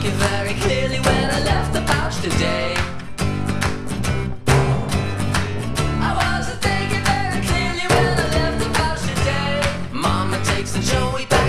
thinking very clearly when I left the pouch today. I wasn't thinking very clearly when I left the pouch today. Mama takes the Joey back.